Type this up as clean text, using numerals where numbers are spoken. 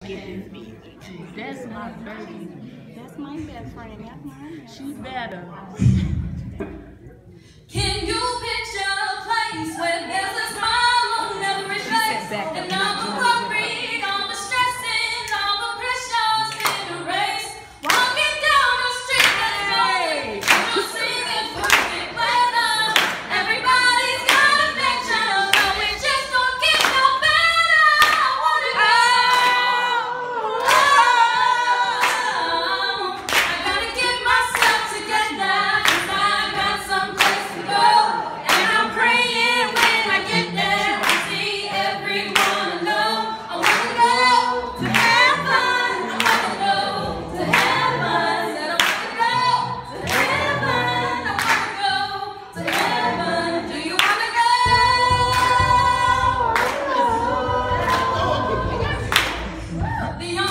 get this beat. That's my baby. That's my best friend. That's mine. She better. Can you picture a place where there's a smile on every face and all the worry, all the stressing, all the pressure's been erased? Walking down the street that's lonely, you're singing perfect weather. Everybody's got a picture, but we just don't get no better. I wanna go. I gotta get myself together, 'cause I got some place to go. And I'm praying when I get there, I see everyone alone. I wanna go to heaven. I wanna go to heaven. Said I wanna go to heaven. I wanna go to heaven. Do you wanna go? The